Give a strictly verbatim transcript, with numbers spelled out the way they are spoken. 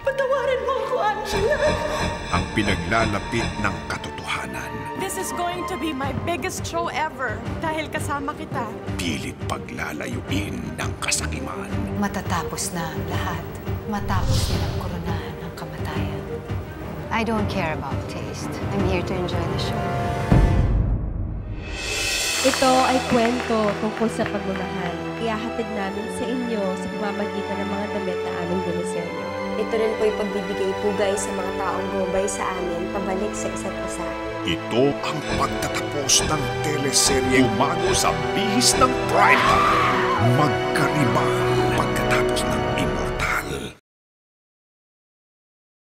Patawarin mo ako, Angela. Ang pinaglalapit ng katotohanan. This is going to be my biggest show ever dahil kasama kita. Pilit paglalayuin ng kasakiman. Matatapos na ang lahat. Matapos nilang koronahan ng kamatayan. I don't care about taste. I'm here to enjoy the show. Ito ay kwento tungkol sa pagmamahal. Ihahatid namin sa inyo sa pamamagitan ng mga damit na aming dinisenyo. Ito rin po yung pagbibigay pugay sa mga taong gumabay sa amin pabalik sa isa't isa. Ito ang pagtatapos ng teleserye Umano sa Bihis ng Primetime. Magkariban.